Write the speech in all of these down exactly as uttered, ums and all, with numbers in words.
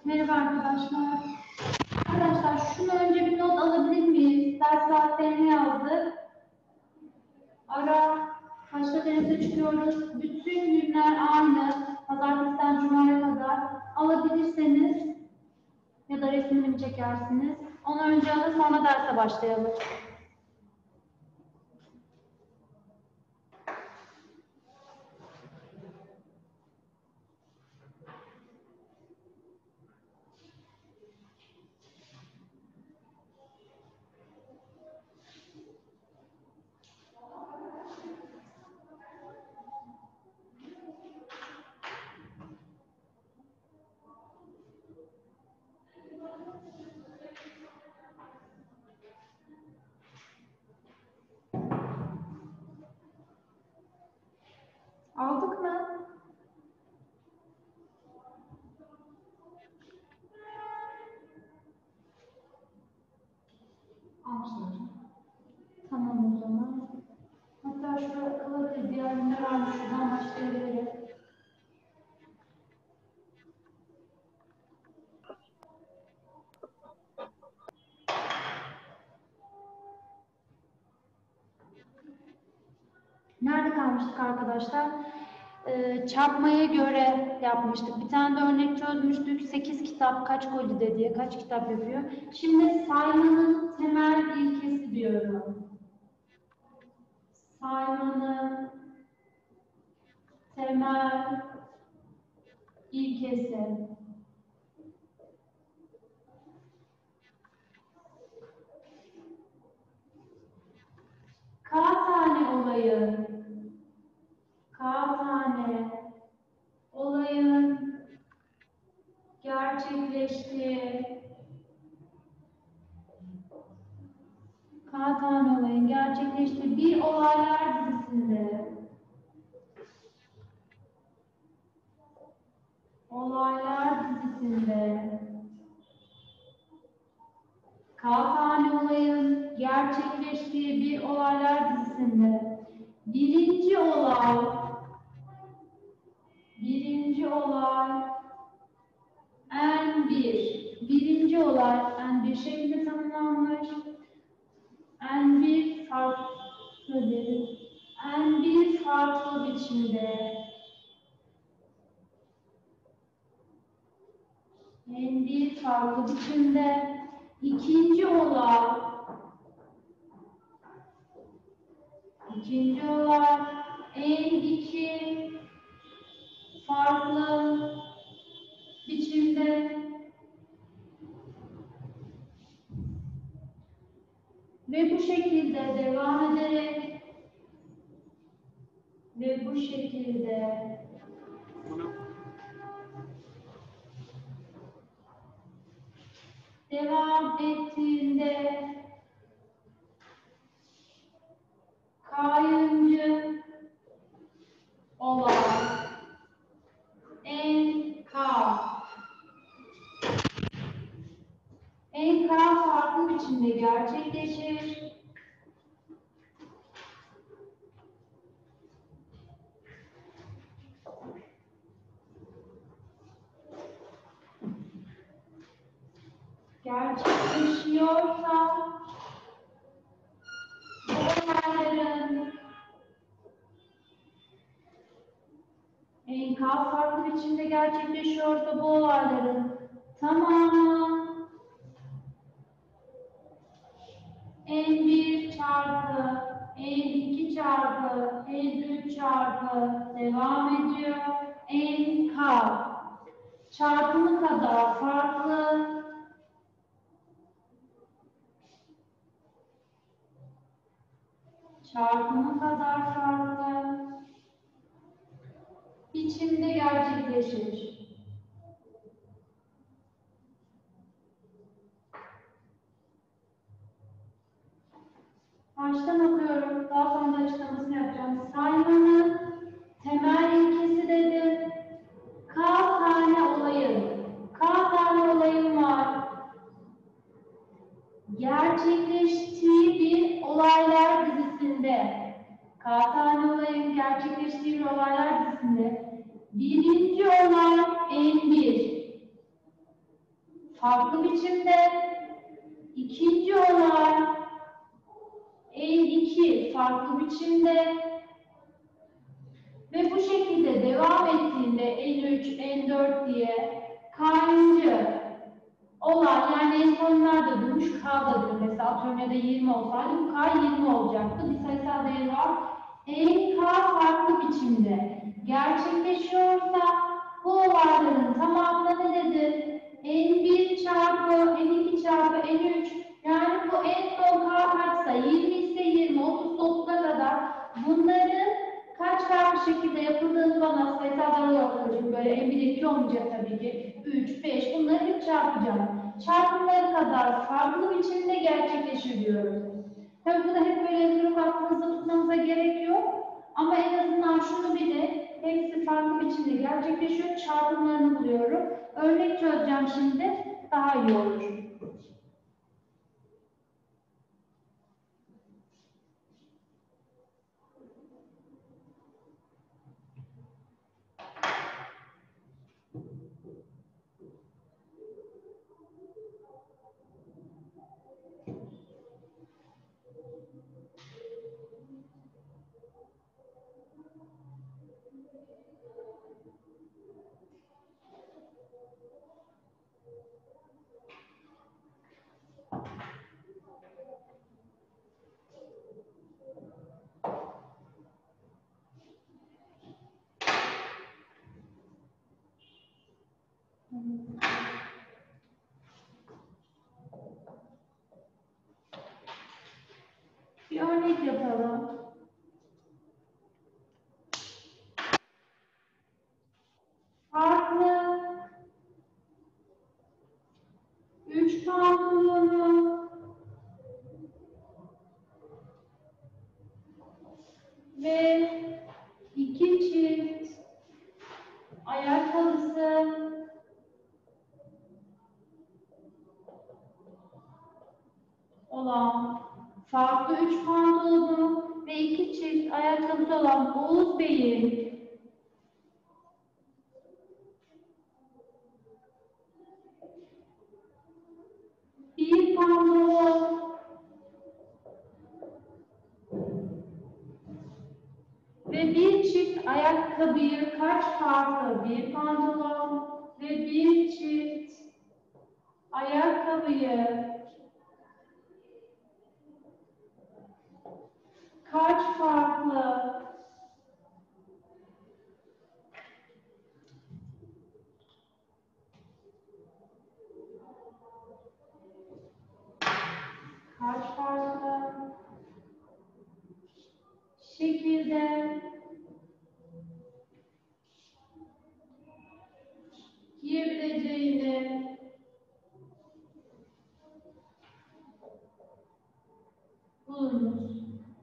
Merhaba arkadaşlar. Arkadaşlar şunu önce bir not alabilir miyiz? Ders saatlerini yazdık. Ara kaçta denize çıkıyoruz? Bütün günler aynı. Pazartesiden Cuma'ya kadar alabilirseniz ya da resmini çekersiniz. Onu önce alın, sonra derse başlayalım. Aldık mı? Almışlar. Tamam o zaman. Hatta şurada kalır, diğer günler varmış. Şuradan başlayabiliriz. Nerede kalmıştık arkadaşlar? Ee, çarpmaya göre yapmıştık. Bir tane de örnek çözmüştük. sekiz kitap kaç kolide diye. Kaç kitap yapıyor? Şimdi saymanın temel ilkesi diyorum. Saymanın temel ilkesi. K tane olayın K tane olayın gerçekleştiği K tane olayın gerçekleştiği bir olaylar dizisinde olaylar dizisinde K tane olayın gerçekleştiği bir olaylar dizisinde birinci olay birinci olay N bir birinci olay N bir şeklinde tanımlanmış. N bir farklı N bir farklı biçimde N bir farklı biçimde ikinci olay ikinci olay N iki farklı biçimde ve bu şekilde devam ederek ve bu şekilde devam ettiğinde kayıncı olay N K N K farklı biçimde gerçekleşir. Gerçekleşiyorsa bu olayların N K farklı biçimde gerçekleşiyorsa bu olayların tamamı N bir çarpı N iki çarpı N üç çarpı devam ediyor. N K çarpımı kadar farklı çarpımı kadar farklı biçimde gerçekleşir. Baştan okuyorum. Daha sonra açıklamasını yapacağım. Saymanın temel ilkesi dedim. K tane olayın. K tane olayın var. Gerçekleştiği bir olaylar dizisinde. K tane olayın gerçekleştiği bir olaylar dizisinde. Birinci olay N bir. farklı biçimde. İkinci olay en iki farklı biçimde. Ve bu şekilde devam ettiğinde en üç, en dört diye kaynıcı olay, yani en sonlar da durmuş, K da diyor. Mesela atıyorum ya da yirmi olsaydı bu K yirmi olacaktı. Bir sayısal değeri var. En K farklı biçimde gerçekleşiyorsa bu olayların tamamına ne dedi? En bir çarpı, en iki çarpı, en üç, yani bu en son K kaçsa, yirmi ise yirmi, otuz otuza kadar bunların kaç farklı şekilde yapıldığını bana sayısalları yapacağım. Böyle en bir iki olmayacak tabii ki. üç, beş, bunları hep çarpacağım. Çarpımları kadar farklı biçimde gerçekleşir diyoruz. Tabii bunu hep böyle durup aklınızda tutmanıza gerek yok. Ama en azından şunu bilin, hepsi farklı biçimde gerçekleşiyor. Çarpımlarını buluyorum. Örnek çözeceğim şimdi, daha iyi olur. Bir örnek yapalım. Farklı üç pantolonu ve iki çift ayakkabısı olan, farklı üç pantolonu ve iki çift ayakkabısı olan Oğuz Bey'in bir pantolon ve bir çift ayakkabıyı kaç farklı bir pantolon ve bir çift ayakkabıyı kaç farklı kaç farklı şekilde giyebileceğini bulunuz.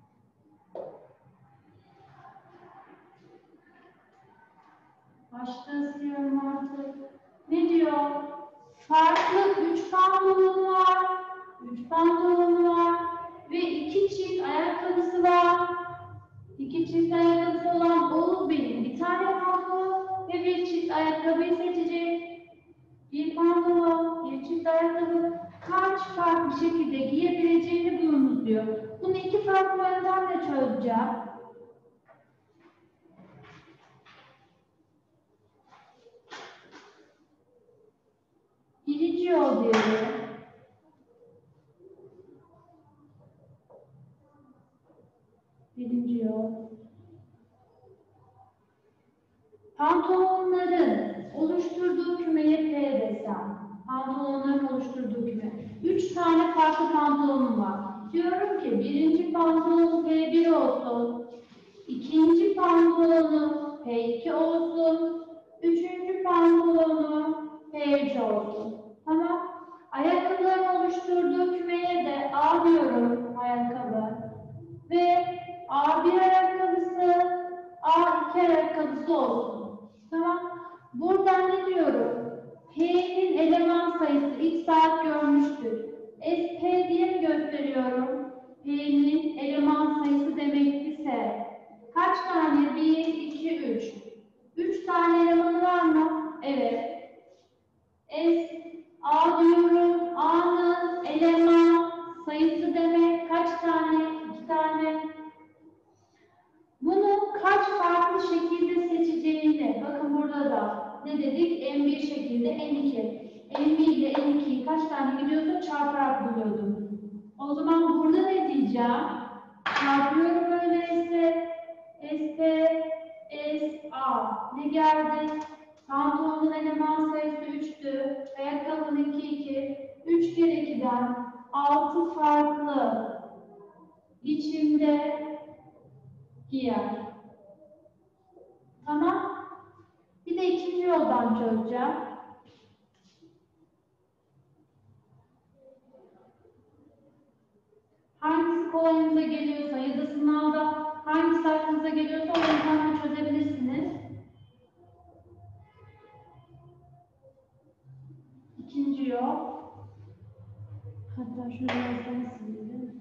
Başta siliyorum artık. Ne diyor? Farklı üç pantolonu var. Üç pantolonu var. Ve iki çift ayakkabısı var. İki çift ayakkabısı olan Oğuz Bey'in bir tane pantolon ve bir çift ayakkabıyı seçecek. Bir pantolon, bir çift ayakkabı kaç farklı şekilde giyebileceğini bulunuz diyor. Bunu iki farklı yöntemle çözeceğim. Birinci yol diyelim. Birinci yol. Pantolonların oluşturduğu kümeye P desem. Pantolonların oluşturduğu küme. Üç tane farklı pantolonum var. Diyorum ki birinci pantolonu P bir olsun. İkinci pantolonu P iki olsun. Üçüncü pantolonu P üç olsun. Tamam. Ayakkabıların oluşturduğu kümeye de A diyorum, ayakkabı. Ve A bir ayakkabısı, A iki ayakkabısı olsun. Tamam. Buradan ne diyorum? P'nin eleman sayısı ilk saat görmüştür. S P diye mi gösteriyorum? P'nin eleman sayısı demek ise kaç tane? bir, iki, üç. üç tane elemanı var mı? Evet. S, A diyorum. diyeceğim. Çarpıyorum öyleyse. S, P, S, A. Ne geldi? Pantolonun eleman sayısı üçtü. Ayakkabının iki, iki. üç kere ikiden altı farklı biçimde giyer. Tamam. Bir de ikinci yoldan çözeceğim. Hangisi kolayınıza geliyorsa ya da sınavda hangisi aklınıza geliyorsa o yöntemle çözebilirsiniz. İkinci yol. Hatta şunu yazdan silelim.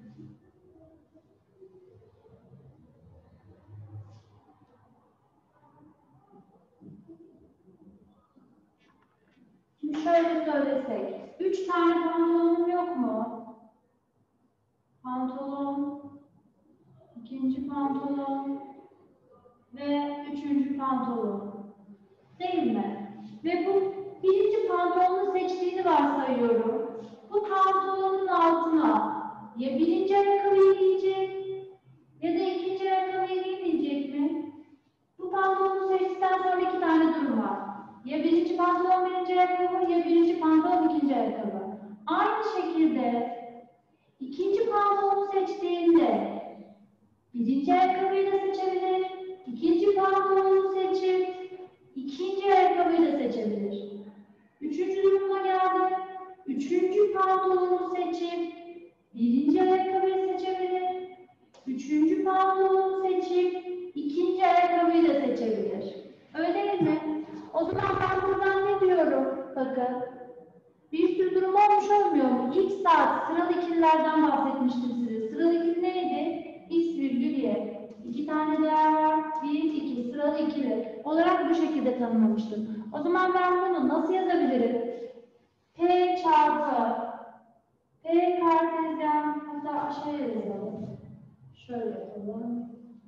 Şimdi şöyle söylesek. Üç tane pantolonum yok mu? Pantolon, ikinci pantolon ve üçüncü pantolon. Değil mi? Ve bu birinci pantolonu seçtiğini varsayıyorum. Bu pantolonun altına ya birinci ayakkabıyı giyecek ya da ikinci ayakkabıyı giymeyecek mi? Bu pantolonu seçtikten sonra iki tane durum var. Ya birinci pantolon birinci ayakkabı ya birinci pantolon ikinci ayakkabı. Aynı şekilde ikinci pantolonu seçtiğinde birinci ayakkabıyı da seçebilir, ikinci pantolonu seçip ikinci ayakkabıyı da seçebilir. Üçüncü duruma geldi. Üçüncü pantolonu seçip birinci ayakkabıyı seçebilir. Üçüncü pantolonu seçip ikinci ayakkabıyı da seçebilir. Öyle değil mi? O zaman ben buradan ne diyorum? Bakın. Bir sürü durum olmuş olmuyor mu? İlk saat sıralı ikililerden bahsetmiştim size. Sıralı ikili neydi? X virgül Y. İki tane değer var. Bir, iki. Sıralı ikili olarak bu şekilde tanımlamıştım. O zaman ben bunu nasıl yazabilirim? P çarpı P kartezyen, hatta aşağıya yazalım. Şöyle yapalım.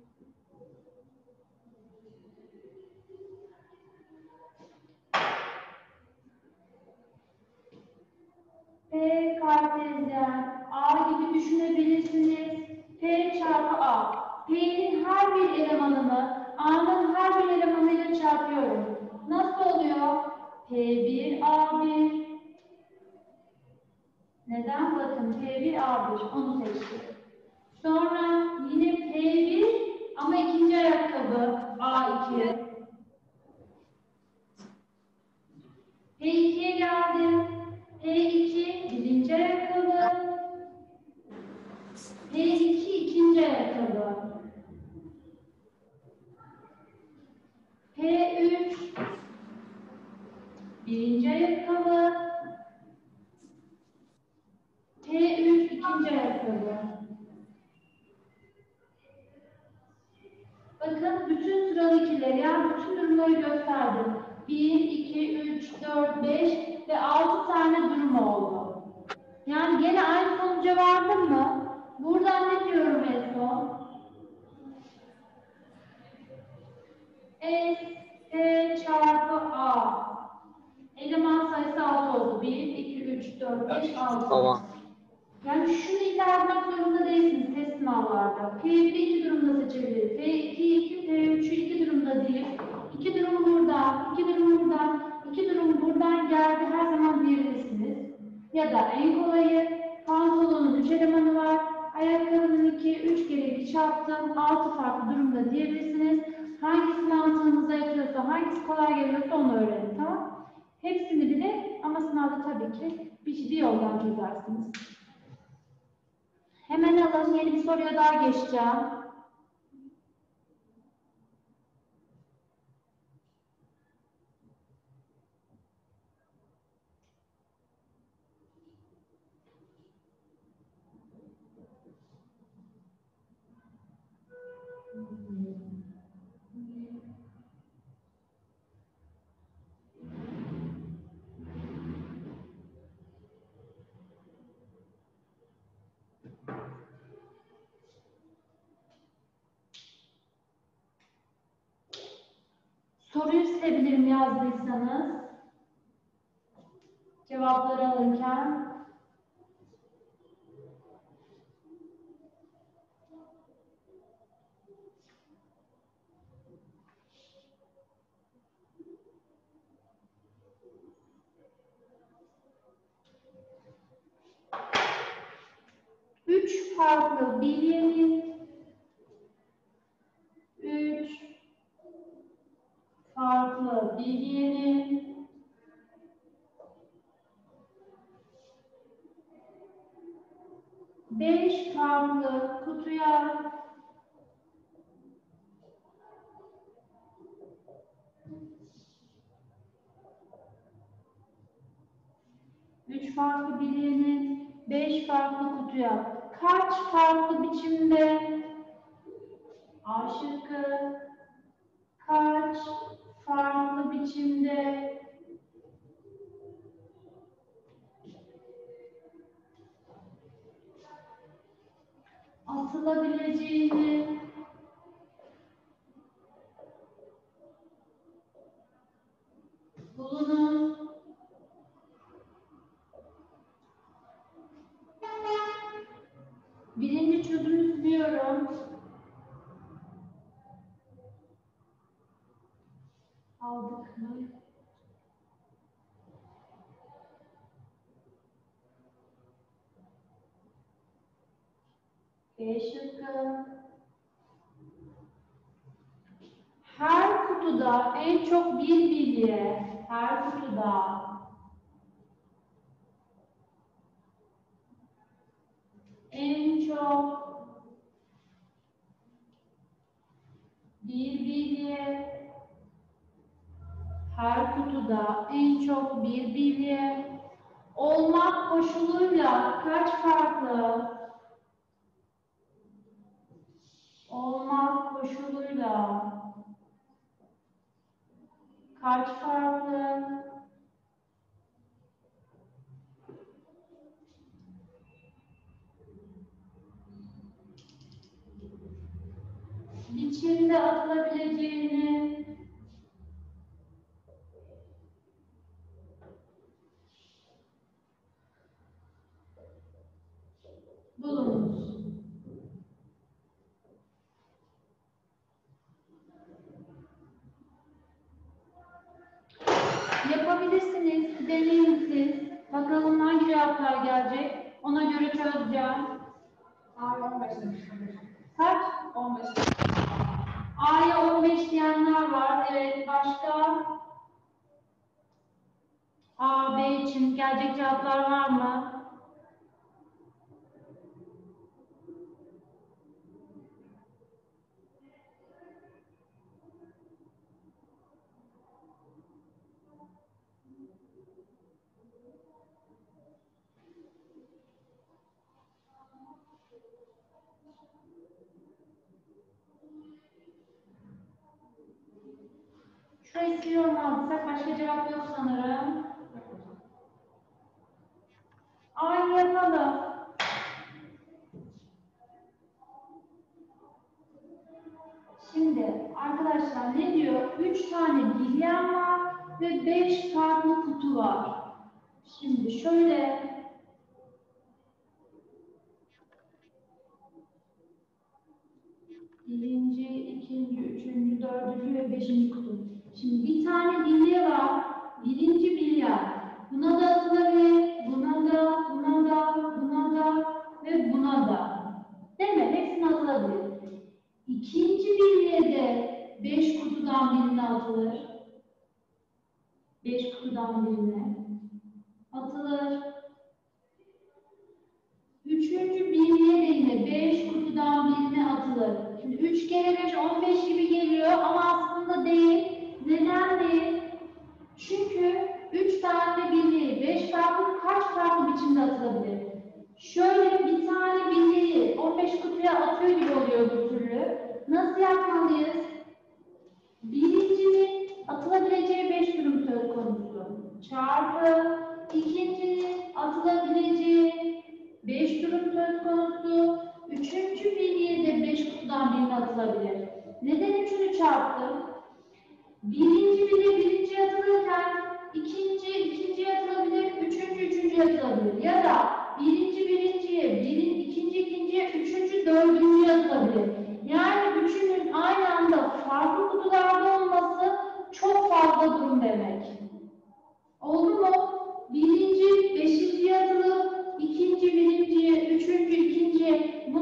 P kartezyen A gibi düşünebilirsiniz. P çarpı A. P'nin her bir elemanını A'nın her bir elemanıyla çarpıyorum. Nasıl oluyor? P bir A bir. Neden? Bakın P bir A bir. Onu seçtim. Sonra yine P bir ama ikinci ayakkabı A iki. P ikiye geldim. P iki birinci ayakkabı. P iki ikinci ayakkabı. P üç birinci ayakkabı. P üç ikinci ayakkabı. Bakın bütün sıralı ikileri, yani bütün durumları gösterdim. bir, iki, üç, dört, beş ve altı tane durum oldu. Yani gene aynı sonuca vardım mı? Buradan ne diyorum en son? S, P çarpı A. Eleman sayısı altı oldu. bir, iki, üç, dört, beş, altı. Tamam. Yani şunu iddia etmek zorunda değilsiniz test sınavlarda. P bir'i iki durumda seçebilir. P iki'yi iki, P üç'ü iki durumda değil. İki durum buradan, iki durum buradan, iki durum buradan geldi her zaman diyebilirsiniz. Ya da en kolayı pantolonun üç elemanı var. Ayakkabının iki, üç kere iki çarptım. altı farklı durumda diyebilirsiniz. Hangisi mantığınıza yatıyorsa, hangisi kolay geliyorsa onu öğrenin, tamam? Hepsini bile ama sınavda tabii ki bir, bir yoldan çözersiniz. Hemen alın, yeni bir soruya daha geçeceğim. Soruyu silebilirim yazdıysanız. Cevapları alırken. üç farklı bilyenin üç farklı bilyenin beş farklı kutuya üç farklı bilyenin beş farklı kutuya kaç farklı biçimde A şıkkı kaç farklı biçimde atılabileceğini bulunun. Birinci çözümü diyorum. Aldık mı? B şıkkı. Her kutuda en çok bir bilye, her kutuda en çok bir bilye, her kutuda en çok bir bilye olmak koşuluyla kaç farklı olmak koşuluyla kaç farklı biçimde atılabileceğini bulunuz. Yapabilirsiniz, deneyin siz. Bakalım hangi cevaplar gelecek. Ona göre çözeceğim. A'ya on beş demiş. Kaç? on beş. A'ya on beş diyenler var. Evet, başka? A, B için gelecek cevaplar var mı? Şurayı siliyorum alırsak başka cevap yok sanırım. Aynı yapalım. Şimdi arkadaşlar ne diyor? Üç tane bilyen var ve beş farklı kutu var. Şimdi şöyle birinci, ikinci, üçüncü, dördüncü ve beşinci kutu. Şimdi bir tane bilye var. Birinci bilye. Buna da atılabilir, buna da, buna da, buna da ve buna da. Değil mi? Hepsine atılabilir. İkinci bilye de beş kutudan birine atılır. Beş kutudan birine atılır. Üçüncü bilye de yine beş kutudan birine atılır. Şimdi üç kere beş, on beş gibi geliyor ama aslında değil. Neden değil? Çünkü üç tane bilyeyi beş farklı kaç farklı biçimde atılabilir? Şöyle bir tane bilyeyi on beş kutuya atıyor gibi oluyor bir türlü. Nasıl yapmalıyız? Birincinin atılabileceği beş durum söz konusu. Çarpı ikincinin atılabileceği beş durum söz konusu. Üçüncü bilye de beş kutudan birine atılabilir. Neden üçünü çarptım? Birinci bilye birinciye atılırken ikinci ikinciye atılabilir, üçüncü üçüncüye atılabilir. Ya da birinci birinciye, birin, ikinci ikinciye, üçüncü dördüncüye atılabilir. Yani üçünün aynı anda farklı kutularda olması çok fazla durum demek. Oldu mu? Birinci beşinciye atılıp, ikinci birinciye, üçüncü ikinciye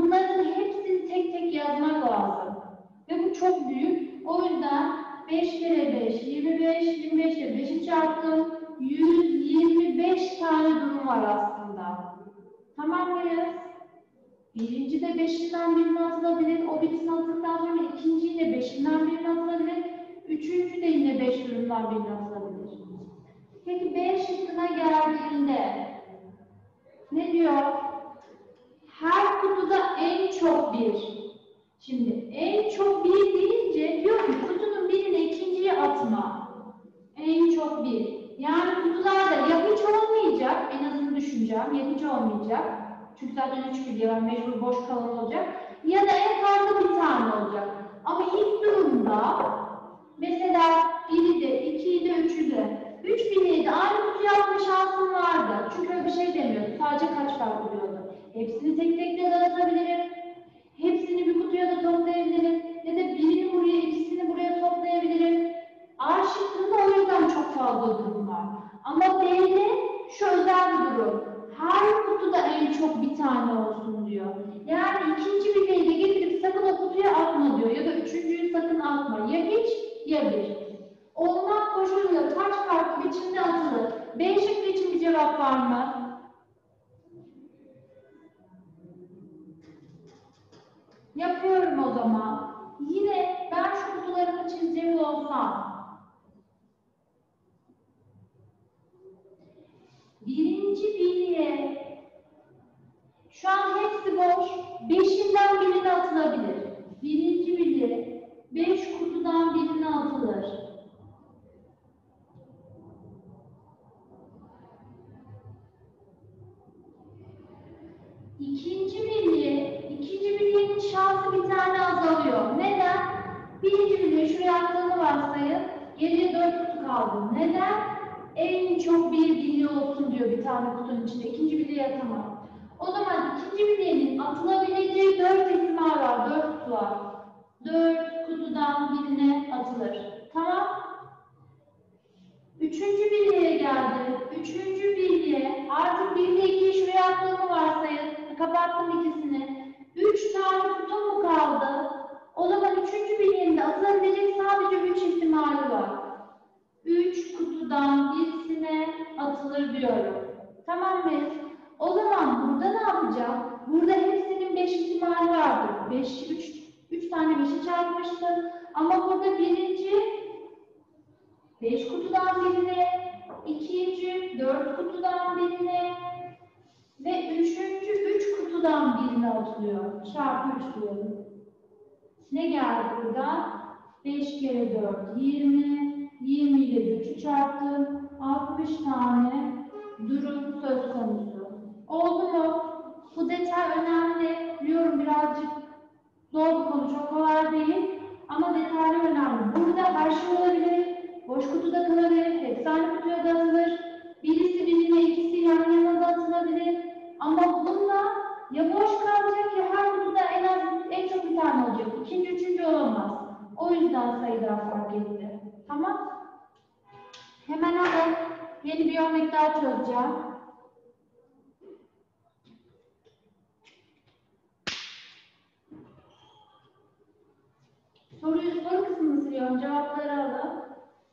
Tamam mıyız? Birinci de beşinden birini atılabilir. O birisini atıldıktan sonra ikinciyi de beşinden birini atılabilir. Üçüncü de yine beş durumdan birini atılabilir. Peki B şıkkına geldiğinde ne diyor? Her kutuda en çok bir. Şimdi en çok bir deyince diyor ki kutunun birine ikinciyi atma. En çok bir. Yani kutularda ya hiç olmayacak, en azını düşüneceğim, ya hiç olmayacak. Çünkü zaten üç bir var, mecbur boş kalan olacak. Ya da en fazla bir tane olacak. Ama ilk durumda mesela biri de, ikiyi de, üçü de. Üç bineyi de aynı kutuya atma şansım vardı. Çünkü öyle bir şey demiyordu. Sadece kaç farklı diyordu. Hepsini tek tek de dağıtabilirim. Hepsini bir kutuya da toplayabilirim. Ya da birini buraya, ikisini buraya toplayabilirim. A şıkkında o yüzden çok fazla durum var. Ama B'de şu özel bir durum. Her kutuda en çok bir tane olsun diyor. Yani ikinci bineyi de getirip sakın o kutuya atma diyor. Ya da üçüncüyü sakın atma. Ya hiç ya bir. Olmak koşuluyla kaç farklı biçimde atılır? B şıkkı için bir cevap var mı? Yapıyorum o zaman. Yine ben şu kutularımı çizecek olsam. Birinci bilye. Şu an hepsi boş. Beşinden birini atılabilir. Birinci bilye. Beş kutudan birini atılır. İkinci bilye. İkinci bilyenin şansı bir tane azalıyor. Neden? Birinci bilye şuraya attığını varsayın. Geriye dört kutu kaldı. Neden? En çok bir bilye olsun diyor bir tane kutunun içinde. İkinci bilye atamam. O zaman ikinci bilyenin atılabileceği dört ihtimal var. Dört kutu var. Dört kutudan birine atılır. Tamam. Üçüncü bilyeye geldi. Üçüncü bilye. Artık bilye ikiyi şuraya attığımı varsayın. Kapattım ikisini. Üç tane kutu mu kaldı? O zaman üçüncü bilyenin de atılabilecek sadece üç ihtimali var. Üç kutudan birisine atılır diyorum. Tamam mıyız? O zaman burada ne yapacağım? Burada hepsinin beş ihtimali vardır. Beş, üç, üç tane beşi çarpmıştır. Ama burada birinci beş kutudan birine, ikinci dört kutudan birine ve üçüncü üç kutudan birine atılıyor. Çarpı üç diyorum. Ne geldi burada? beş kere dört, yirmi. yirmi ile üçü çarptım. altmış tane durum söz konusu. Oldu mu? Bu detay önemli. Biliyorum birazcık zor bir konu, çok kolay değil. Ama detaylı önemli. Burada her şey olabilir. Boş kutuda kalabilir. Hepsi aynı kutuya da atılır. Birisi birine, ikisi yan yana da atılabilir. Ama bunda ya boş kalacak ya her kutuda en az en çok bir tane olacak. İkinci, üçüncü olamaz. O yüzden sayılar fark etti. Tamam. Hemen alın. Yeni bir örnek daha çözeceğim. Soruyu soru kısmını siliyorum. Cevapları alın.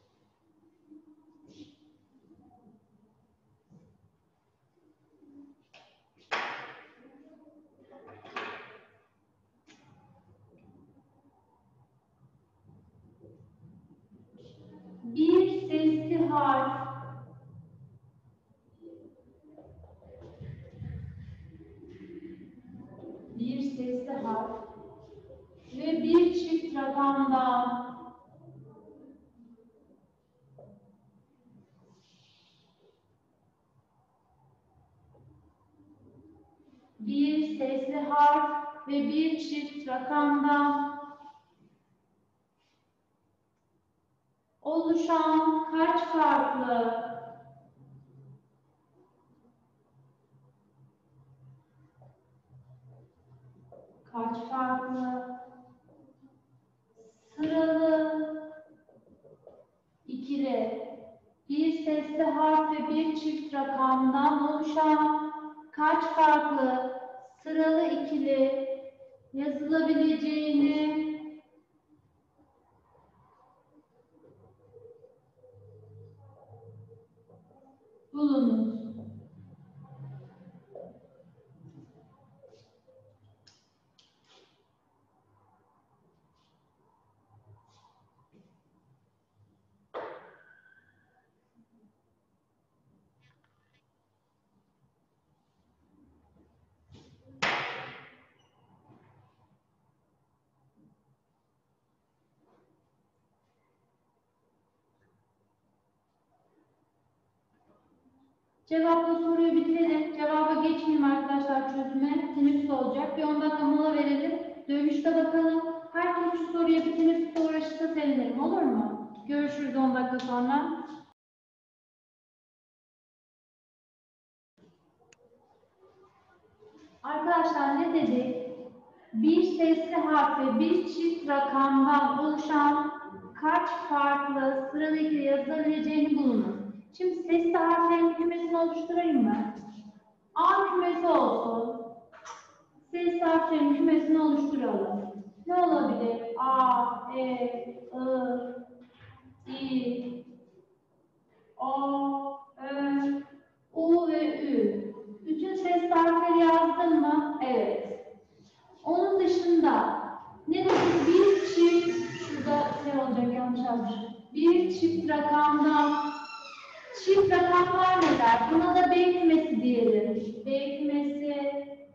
Bir sesli harf bir sesli harf ve bir çift rakamdan bir sesli harf ve bir çift rakamdan oluşan kaç farklı kaç farklı sıralı ikili bir sesli harf ve bir çift rakamdan oluşan kaç farklı sıralı ikili yazılabileceğini bulunuz. Cevapla soruyu bitirelim. Cevaba geçmeyeyim arkadaşlar çözüme. Teneffüs olacak. Bir on dakika mola verelim. Dönüşte bakalım. Herkes şu soruya bir teneffüste uğraşırsa sevinirim. Olur mu? Görüşürüz on dakika sonra. Arkadaşlar ne dedik? Bir sesli harf ve bir çift rakamdan oluşan kaç farklı sıradaki yazılabileceğini bulunuz. Şimdi sesli harflerin kümesini oluşturayım mı? A kümesi olsun. Sesli harflerin kümesini oluşturalım. Ne olabilir? A, E, I, I, O, Ö, U ve Ü. Bütün sesli harfleri yazdın mı? Evet. Onun dışında ne dedik? Bir çift, şurada şey olacak yanlış yazmışım. Bir çift rakamdan, çift rakamlar neler? Buna da B kümesi diyelim. B kümesi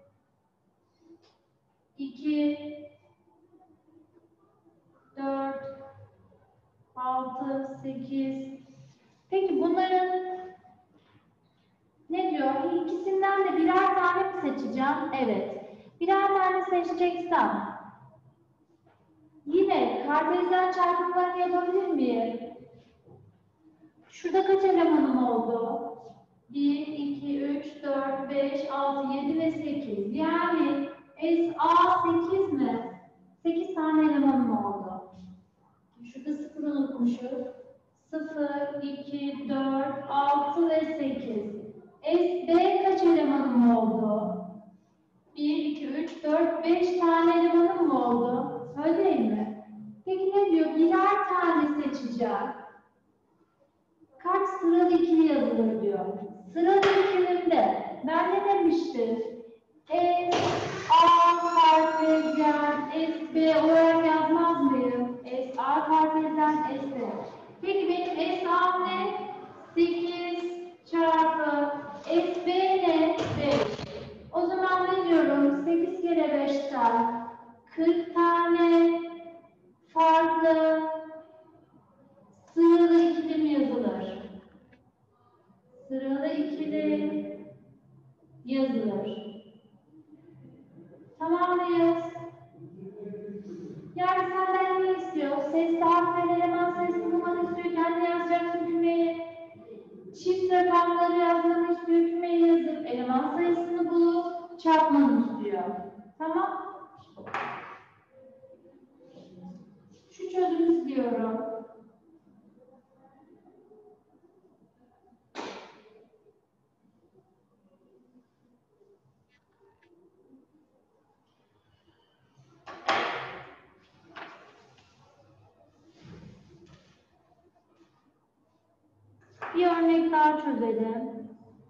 iki, dört, altı, sekiz. Peki bunların ne diyor? İkisinden de birer tane mi seçeceğim? Evet. Birer tane seçeceksem yine kartezyen çarpımlarını yapabilir miyim? Şurada kaç elemanım oldu? bir, iki, üç, dört, beş, altı, yedi ve sekiz. Yani S A sekiz mi? sekiz tane elemanım oldu. Şurada sıfır unutmuşuz. sıfır, iki, dört, altı ve sekiz. S B kaç elemanım oldu? bir, iki, üç, dört, beş tane elemanım mı oldu? Öyle değil mi? Peki ne diyor? Birer tane seçeceğim. Kaç sıralı ikili yazılır diyor. Sıralı ikilimde ben ne demiştim? S, A kartezyen, S, B olarak yazmaz mıyım? S, A kartezyen, S, B. Peki benim S, A ne? sekiz çarpı S, B ne? beş. O zaman ne diyorum? sekiz kere beşten kırk tane farklı sıralı ikili yazılır. Sıralı ikili yazılır. Tamam mıyız? Yani senden ne istiyor? Sesli harfler, eleman sesli numaranı istiyor. Kendi yazacaksın cümleyi. Çift rakamları yazmanı istiyor. Cümleyi yazıp eleman sayısını bulup çarpmanı istiyor. Tamam? Şu çözümü istiyorum. Bir örnek daha çözelim.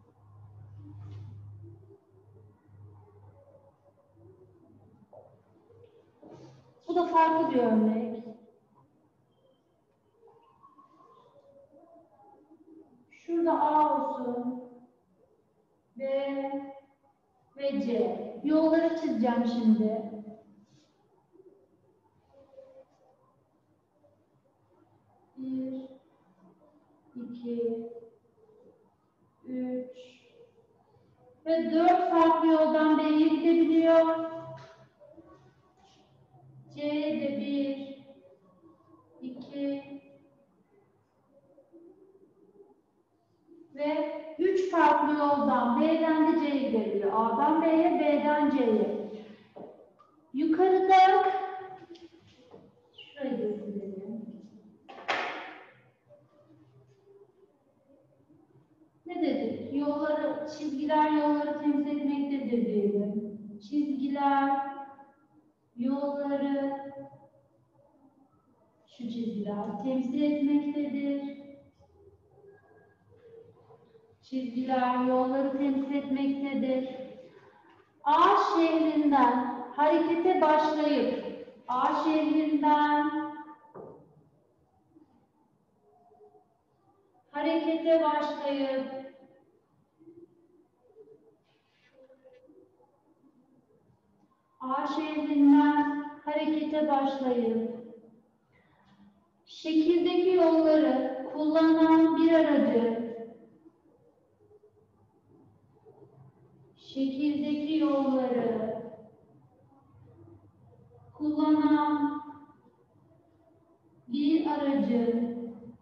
Bu da farklı bir örnek. Şurada A olsun. B ve C. Yolları çizeceğim şimdi. Bir, iki, üç ve dört farklı yoldan B'ye gidebiliyor. C de bir, iki ve üç farklı yoldan B'den de C'ye gidebiliyor. A'dan B'ye, B'den C'ye. Yukarıda şurayı da silelim. Ne dedik? Yolları, çizgiler yolları temsil etmektedir diyelim. Çizgiler yolları, şu çizgiler temsil etmektedir. Çizgiler yolları temsil etmektedir. A şehrinden harekete başlayıp A şehrinden harekete başlayıp A şehrinden harekete başlayıp şekildeki yolları kullanan bir aracı şekildeki yolları kullanan bir aracın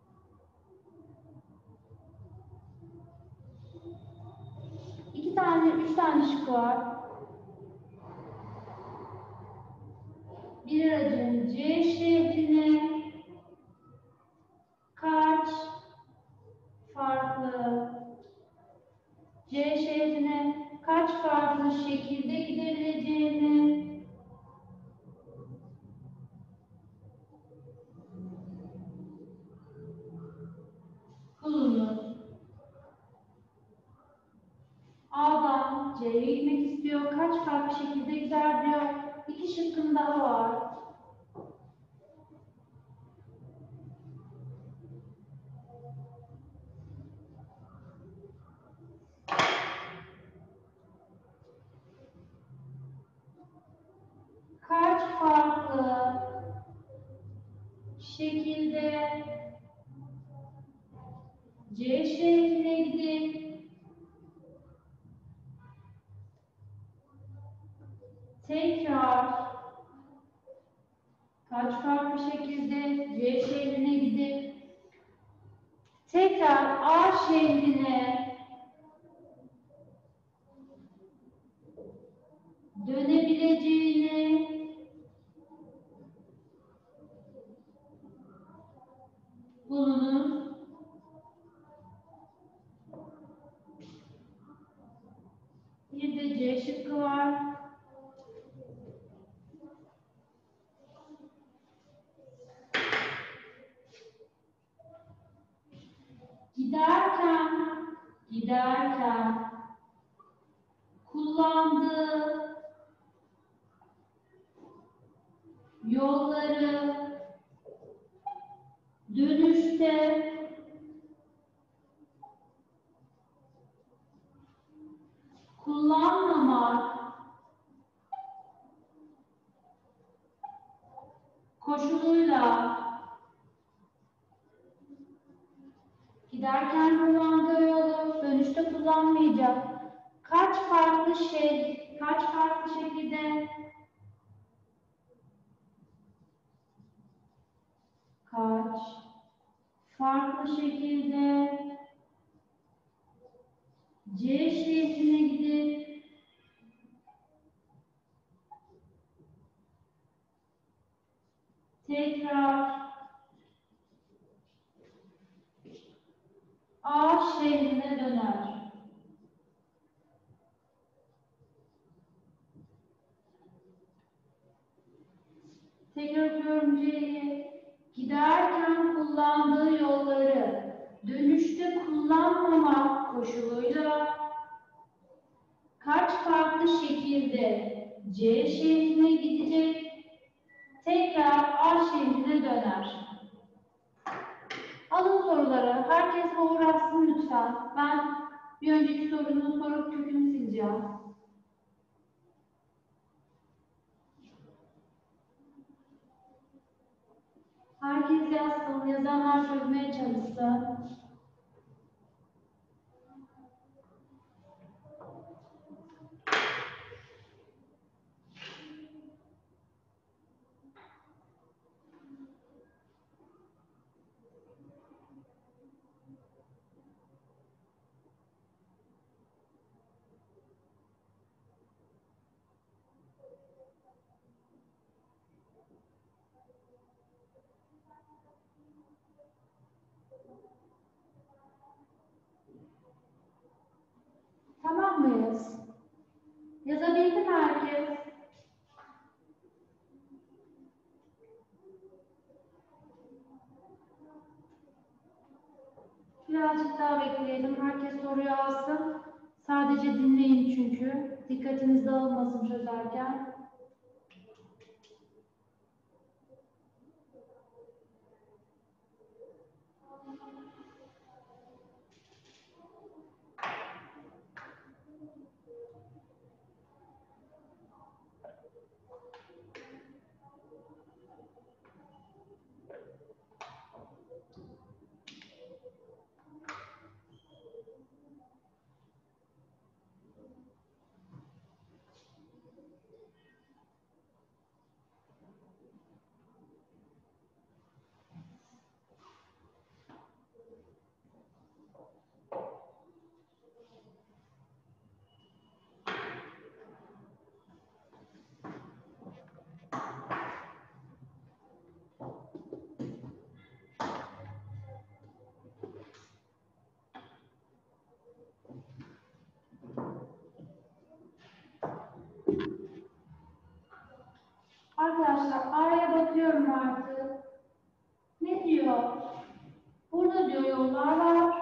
iki tane, üç tane şık var. Bir aracın C şehrine kaç farklı C şehrine kaç farklı şekilde gidebileceğini bulunuz. A'dan C'ye gitmek istiyor. Kaç farklı şekilde gider diyor. İki şıkkım daha var. Kaç farklı şekilde C şehrine gidip tekrar kaç farklı şekilde C şehrine gidip tekrar A şehrine dönebileceğini bulunuz. Bir de C şıkkı var. Giderken, giderken kullandığı yolları dönüşte kullanmamak koşuluyla giderken kullandığı yolu dönüşte kullanmayacak. Kaç farklı şey, kaç farklı şekilde kaç farklı şekilde C şehrine gidip tekrar A şehrine döner. Tekrar okuyorum C'yi. Giderken kullandığı yolları dönüşte kullanmamak koşuluyla kaç farklı şekilde C şehrine gidecek, tekrar A şehrine döner. Alın soruları. Herkes uğraşsın lütfen. Ben bir önceki sorunun soru kökünü sileceğim. Herkes yazsın. Yazanlar çözmeye çalışsın. Tamam mıyız? Yazabildi mi herkes? Birazcık daha bekleyelim. Herkes soruyu alsın. Sadece dinleyin çünkü. Dikkatiniz dağılmasın çözerken. Arkadaşlar A'ya bakıyorum artık. Ne diyor? Burada diyor yollar var.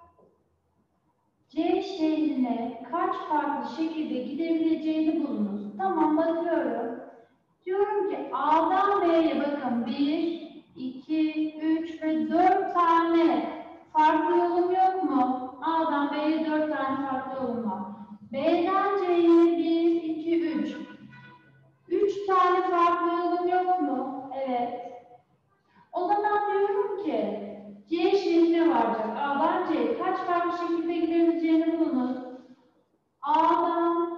C şehrine kaç farklı şekilde gidebileceğini bulunuz. Tamam, bakıyorum. Diyorum ki A'dan B'ye bakın. bir, iki, üç ve dört tane farklı yolum yok mu? A'dan B'ye dört tane farklı yolum var. B'den C'ye bir, iki, üç. üç tane farklı yolum yok mu? Evet. O zaman diyorum ki C şehrine varacak. A'dan C'ye kaç farklı şekilde gidebileceğini bulunuz. A'dan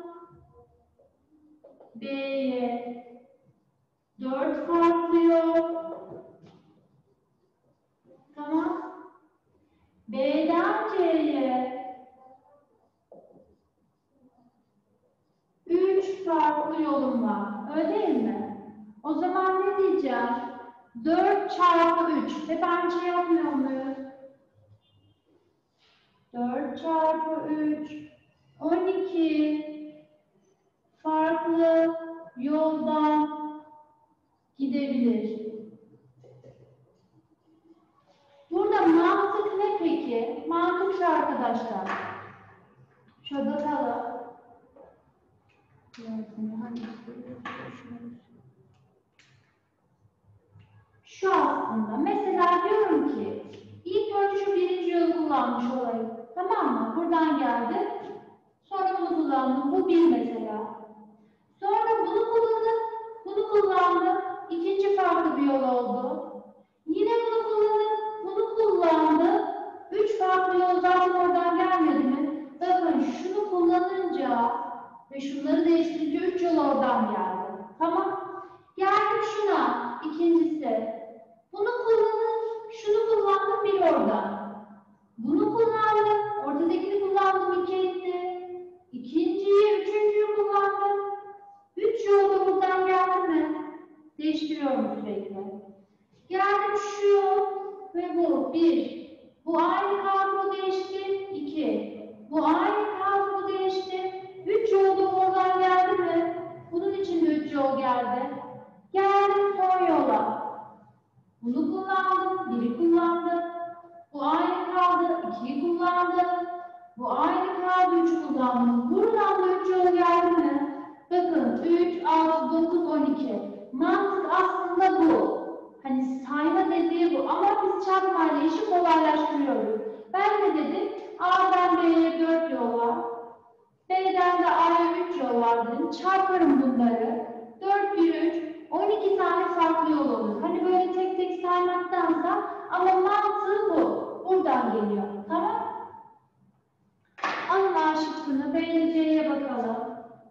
B'ye dört farklı yol. Tamam. B'den C'ye üç farklı yolum var. Öyle değil mi? O zaman ne diyeceğim? dört çarpı üç. Hep aynı şey yapmıyor muyuz? dört çarpı üç. on iki farklı yoldan gidebilir. Burada mantık ne peki? Mantık şu arkadaşlar. Şöyle bakalım. Şu aslında. Mesela diyorum ki ilk önce şu birinci yolu kullanmış olayım. Tamam mı? Buradan geldi. Sonra bunu kullandım. Bu bir mesela. Sonra bunu kullandım. Bunu kullandım. İkinci farklı bir yol oldu. Yine bunu kullandım. Bunu kullandım. Üç farklı yol zaten oradan gelmedi mi? Bakın şunu kullanınca ve şunları değiştirince üç yol oradan geldi. Tamam. Geldim şuna. İkincisi. Bunu kullanın. Şunu kullandım bir oradan. Bunu kullandım. Ortadakini kullandım. iki etti. İkinciyi, üçüncüyü kullandım. Üç yol da buradan geldi mi? Değiştiriyorum sürekli. Geldim şu yol ve bu. Bir. Bu aynı kaldı, bu değişti. İki. Bu aynı kaldı, bu değişti. Üç yol da oradan geldi mi? Bunun için de üç yol geldi. Geldim son yola. Bunu kullandım, biri kullandım. Bu aynı kaldı, ikiyi kullandım. Bu aynı kaldı, üç kullandım. Buradan da üç yol geldi mi? Bakın üç, altı, dokuz, on iki. Mantık aslında bu. Hani sayma dediği bu. Ama biz çarpmayla işi kolaylaştırıyoruz. Ben de dedim A'dan B'ye dört yol var. B'den de A'ya üç yol var dedim. Çarparım bunları. dört, bir, üç, on iki tane farklı yol olur. Hani böyle tek tek saymaktansa ama mantığı bu. Buradan geliyor. Tamam? Alın A şıkkını. B ile C'ye bakalım.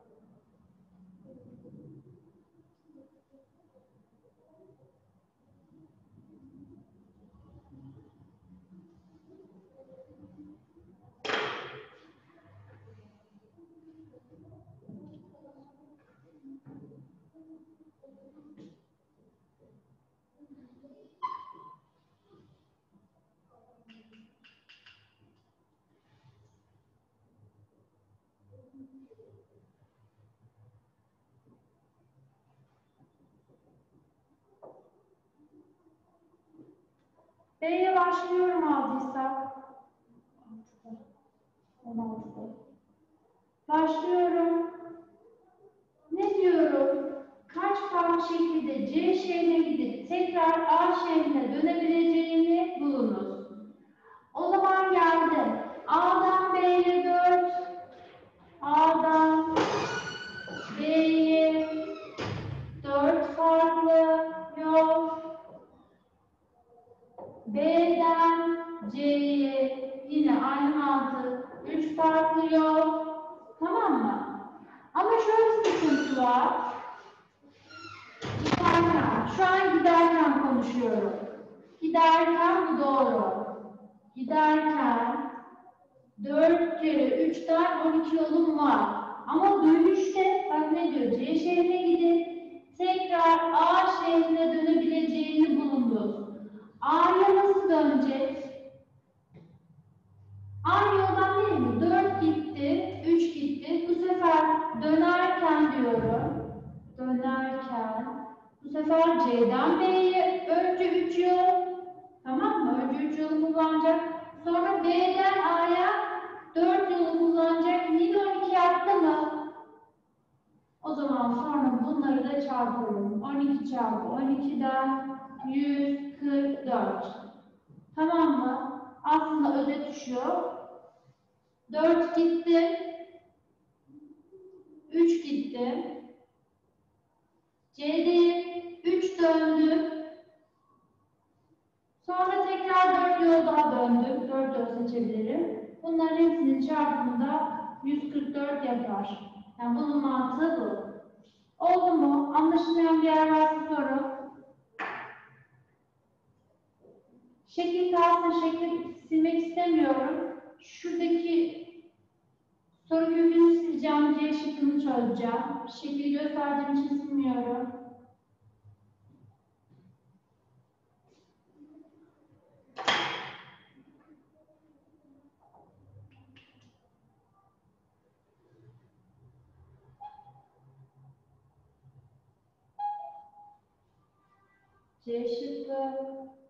B'ye başlıyorum aldıysak. on altıda. Başlıyorum. Ne diyorum? Kaç farklı şekilde C şehrine gidip tekrar A şehrine dönebileceğini bulunuz. O zaman geldim. A'dan B'ye dört. A'dan B'ye dört farklı yol. B'den C'ye yine aynı mantık. üç farklı yol. Tamam mı? Ama şöyle bir sıkıntı var. Giderken, şu an giderken konuşuyorum. Giderken bu doğru. Giderken dört kere üçten on iki yolum var. Ama dönüşte bak ne diyor? C şehrine gidin. Tekrar A şehrine dönebileceğini bulundu. A'ya nasıl döneceğiz? Aynı yoldan değil mi? dört gitti, üç gitti. Bu sefer dönerken diyorum. Dönerken sefer C'den B'ye önce üç yol, tamam mı? Önce üç yolu kullanacak. Sonra B'den A'ya dört yolu kullanacak. Yine on iki yaptı mı? O zaman sonra bunları da çarpıyorum. on iki çarpı on ikiden yüz kırk dört. Tamam mı? Aslında özet şu. dört gitti. üç gitti. C'de üç döndü. Sonra tekrar dört yol daha döndüm. dört yol seçebilirim. Bunların hepsinin çarpımında yüz kırk dört yapar. Yani bunun mantığı bu. Oldu mu? Anlaşılmayan bir yer varsa sorun. Şekil kalsın, şekli silmek istemiyorum. Şuradaki soru kökünü sileceğim, C şıkkını çözeceğim. Şekli gösterdiğim için silmiyorum. C şıkkı.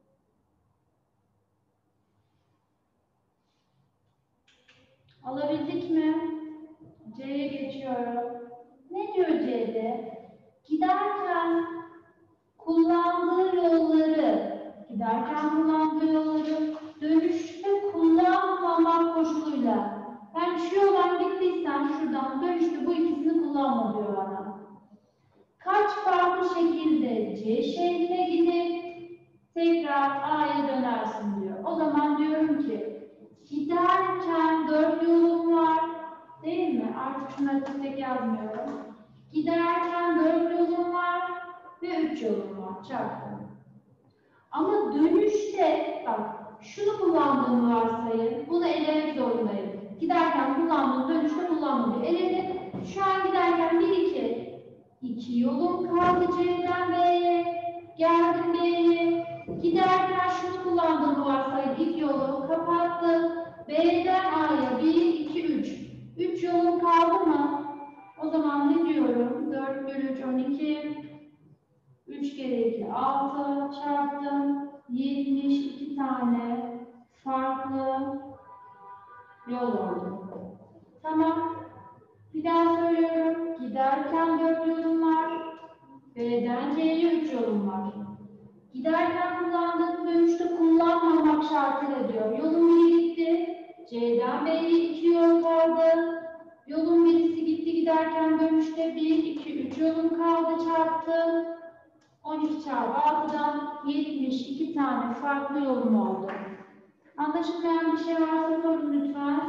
Alabildik mi? C'ye geçiyorum. Ne diyor C'de? Giderken kullandığı yolları, giderken kullandığı yolları dönüşte kullanmamak koşuluyla. Ben şu yoldan gittiysem şuradan dönüşte bu ikisini kullanma diyor bana. Kaç farklı şekilde C şehrine gidip tekrar A'ya dönersin diyor. O zaman diyorum ki giderken dört yolum var, değil mi? Artık şunları tek tek yazmıyorum. Giderken dört yolum var ve üç yolum var. Çarptım. Ama dönüşte bak şunu kullandığımı varsayın. Bunu elemek zorundayım. Giderken kullandığım dönüşte kullanmadım. Eledim. Şu an giderken bir iki. iki yolum kaldı C'den B'ye. Geldim B'ye. Giderken şunu kullandığımı varsayın. İlk yolu kapattım. B'den A'ya bir, iki, üç. üç yolum kaldı mı? O zaman ne diyorum? dört bölü üç, on iki. üç kere iki, altı çarptım. yetmiş iki tane farklı yol oldu. Tamam. Bir daha söylüyorum. Giderken dört yolum var. B'den C'ye üç yolum var. Giderken kullandığım dönüşte kullanmamak şartıyla diyor. Yolum biri gitti. C'den B'ye iki yol kaldı. Yolun birisi gitti giderken dönüşte bir, iki, üç yolum kaldı çarptım. on iki çarpı altıdan yetmiş iki tane farklı yolum oldu. Anlaşılmayan bir şey varsa sorun lütfen.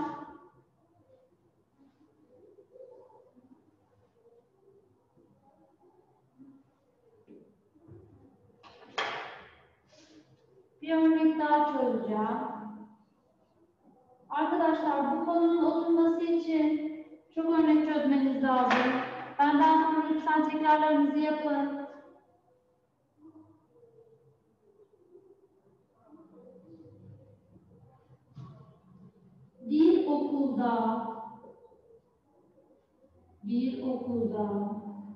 Bir örnek daha çözeceğim. Arkadaşlar bu konunun oturması için çok örnek çözmeniz lazım. Benden sonra lütfen tekrarlarınızı yapın. Bir okulda bir okulda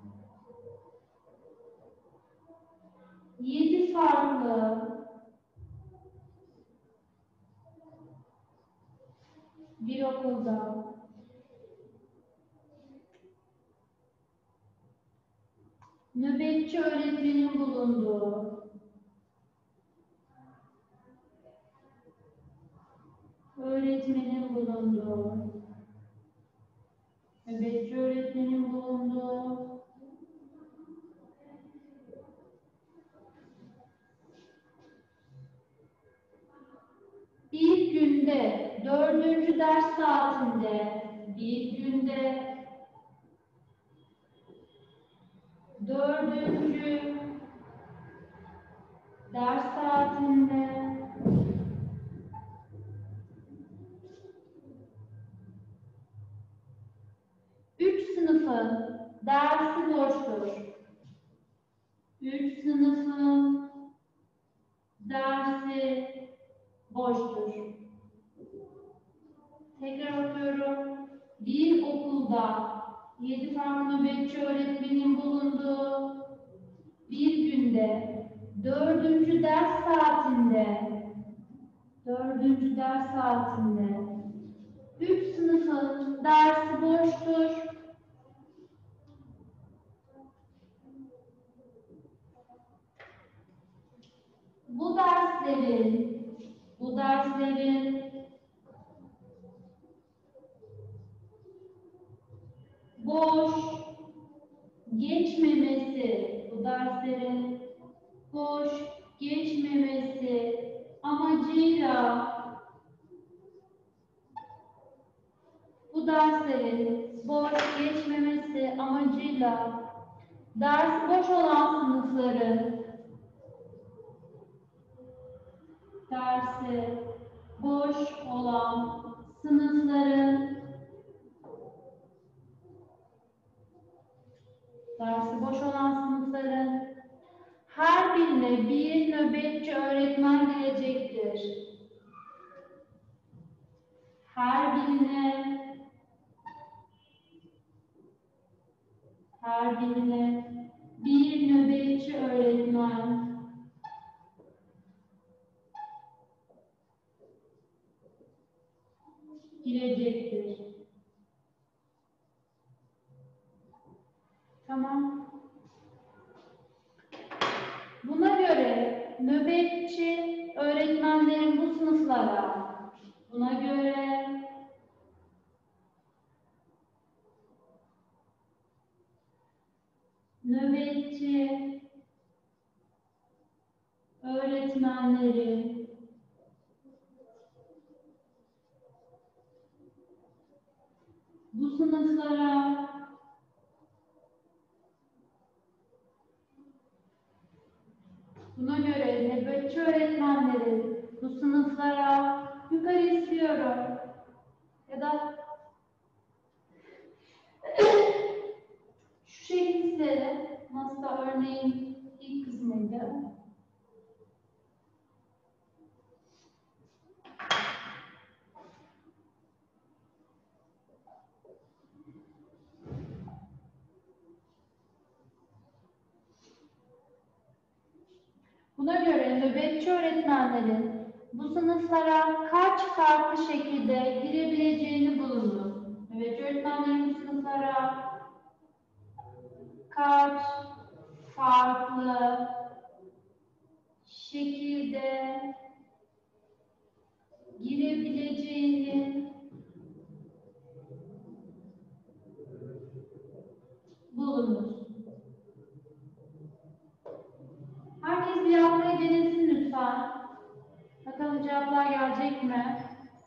yedi farklı bir okulda nöbetçi öğretmenin bulunduğu öğretmenin bulunduğu nöbetçi öğretmenin bulunduğu bir günde dördüncü ders saatinde bir günde dördüncü ders saatinde üç sınıfın dersi boştur. Üç sınıfın dersi boştur. Tekrar okuyorum. Bir okulda yedi farklı nöbetçi öğretmenin bulunduğu bir gün şekilde dördüncü ders saatinde dördüncü ders saatinde üç sınıfın dersi boştur. Bu derslerin bu derslerin boş geçmemesi, bu derslerin boş geçmemesi amacıyla bu derslerin boş geçmemesi amacıyla ders boş olan sınıfların dersi boş olan sınıfların dersi boş olan sınıfların her birine bir nöbetçi öğretmen gelecektir. Her birine her birine bir nöbetçi öğretmen girecektir. Tamam. Buna göre nöbetçi öğretmenlerin bu sınıflara buna göre nöbetçi öğretmenleri bu sınıflara buna göre nöbetçi öğretmenleri bu sınıflara yukarı istiyorum ya da şu şekilde nasıl örneğin ilk kısmıydı. Buna göre nöbetçi öğretmenlerin bu sınıflara kaç farklı şekilde girebileceğini bulunuz. Nöbetçi öğretmenlerin bu sınıflara kaç farklı şekilde girebileceğini bulunuz. Herkes bir yapmaya denesin lütfen. Bakalım cevaplar gelecek mi?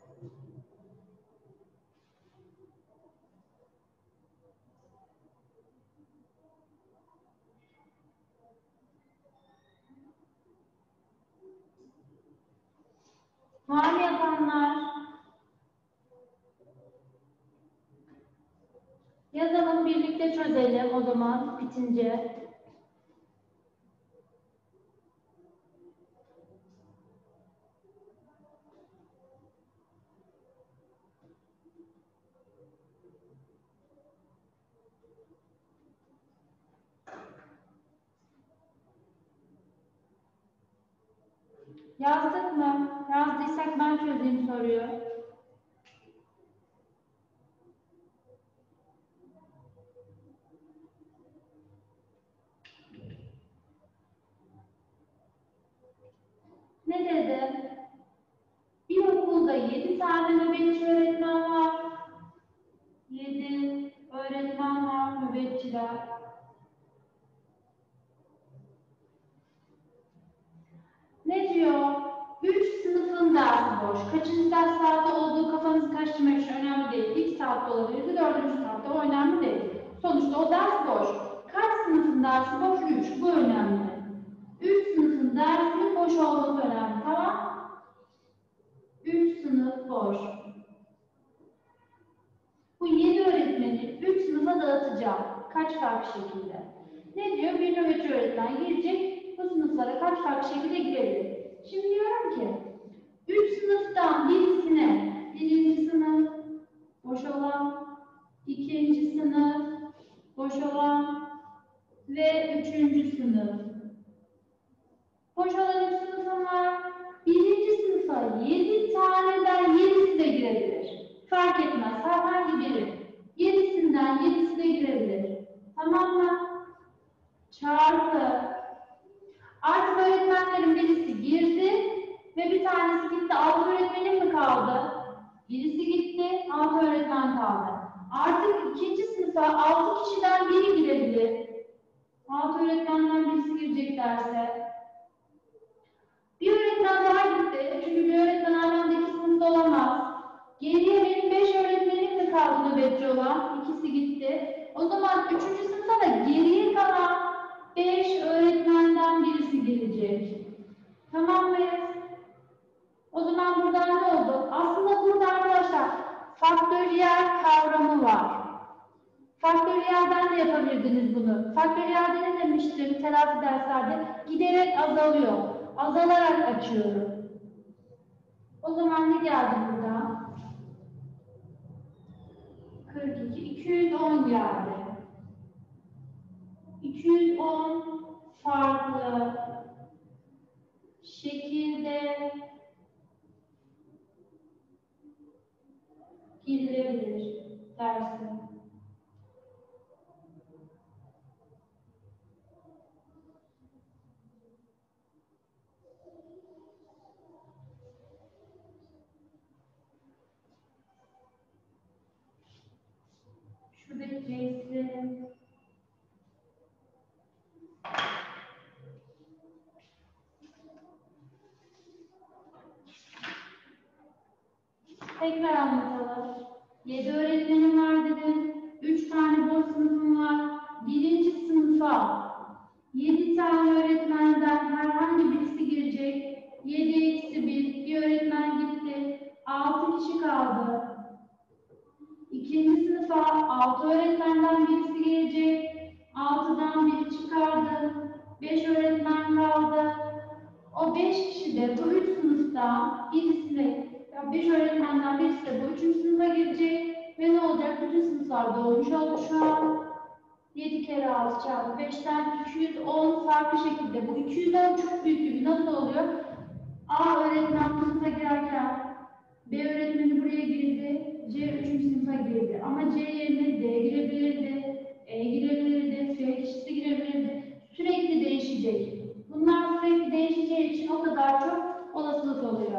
Var mı yapanlar? Yazalım, birlikte çözelim o zaman bitince. Yazdık mı? Yazdıysak ben çözeyim soruyu. Ne dedi? Bir okulda yedi tane nöbetçi öğretmen var. Yedi öğretmen var, nöbetçiler. Ne diyor? Üç sınıfın dersi boş. Kaçıncı ders saati olduğu kafanızı karıştırmak için önemli değil. İlk saatte olabilirdi, dördüncü saatte, o önemli değil. Sonuçta o ders boş. Kaç sınıfın dersi boş? Üç. Bu önemli. Üç sınıfın dersinin boş olması önemli. Tamam? Üç sınıf boş. Bu yedi öğretmeni üç sınıfa dağıtacağım. Kaç farklı şekilde? Ne diyor? Bir nöbetçi öğretmen girecek. Bu sınıflara kaç farklı şekilde girebilir? Şimdi diyorum ki üç sınıftan birisine birinci sınıf boş olan, ikinci sınıf boş olan ve üçüncü sınıf Boş olan üç sınıfım var. Birinci sınıfa yedi taneden yedisi de girebilir. Fark etmez. Herhangi biri. Yedisinden yedisi de girebilir. Tamam mı? Çarpı. Artık öğretmenlerin birisi girdi ve bir tanesi gitti. Altı öğretmenim mi kaldı? Birisi gitti, altı öğretmen kaldı. Artık ikinci sınıfa altı kişiden biri girebilir. Altı öğretmenden birisi girecek derse. Bir öğretmen daha gitti. Çünkü bir öğretmen aynı anda iki sınıfta olamaz. Geriye benim beş öğretmenim de kaldı nöbetçi olan. İkisi gitti. O zaman üçüncü sınıfta da geriye kalan beş öğretmenden birisi gelecek. Tamam mı? O zaman burada ne oldu? Aslında burada arkadaşlar faktöriyel kavramı var. Faktöriyelden de yapabilirdiniz bunu. Faktöriyelde ne demiştim telafi derslerde? Giderek azalıyor. Azalarak açıyorum. O zaman ne geldi burada? kırk iki, iki yüz on geldi. iki yüz on farklı şekilde girilebilir derse. Şuradaki reisi tekrar anlatalım. yedi öğretmenim var dedim. üç tane boş sınıfım var. Birinci sınıfa yedi tane öğretmenden herhangi birisi girecek. yedi eksi bir. Bir öğretmen gitti. altı kişi kaldı. İkinci sınıfa altı öğretmenden birisi gelecek. altıdan biri çıkardı. beş öğretmen kaldı. O beş kişi de bu üç sınıfta birisine, ya beş öğretmenden birisi de bu üçüncü sınıfa girecek. Ve ne olacak? Bütün sınıflar dolmuş oldu şu an. yedi kere altı çarpı beşten iki yüz on farklı şekilde. Bu iki yüz on çok büyük bir nasıl oluyor? A öğretmen sınıfa girerken B öğretmeni buraya girdi. C üçüncü sınıfa girdi. Ama C yerine D girebilirdi. E girebilirdi. F kişisi girebilirdi. Sürekli değişecek. Bunlar sürekli değişeceği için o kadar çok olasılık oluyor.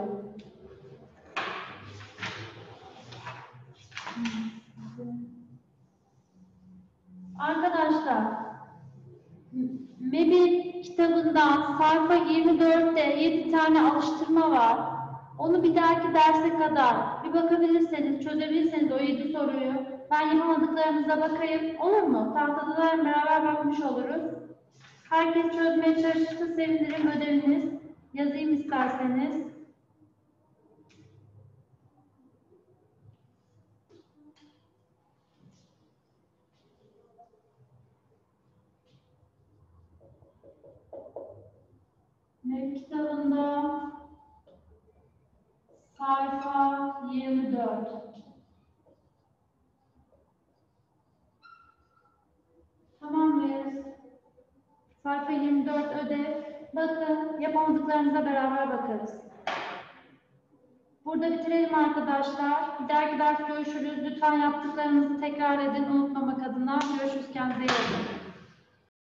Arkadaşlar, MEB'in kitabından sayfa yirmi dörtte yedi tane alıştırma var. Onu bir dahaki derse kadar bir bakabilirseniz, çözebilirseniz o yedi soruyu, ben yapamadıklarınıza bakayım. Olur mu? Tahtada da beraber bakmış oluruz. Herkes çözmeye çalışırsa sevinirim. Ödeviniz. Yazayım isterseniz. MEB kitabında sayfa yirmi dört. Tamam mıyız? Sayfa yirmi dört ödev. Bakın, yapamadıklarınıza beraber bakarız. Burada bitirelim arkadaşlar. Bir dahaki ders görüşürüz. Lütfen yaptıklarınızı tekrar edin unutmamak adına. Görüşürüz. Kendinize iyi bakın.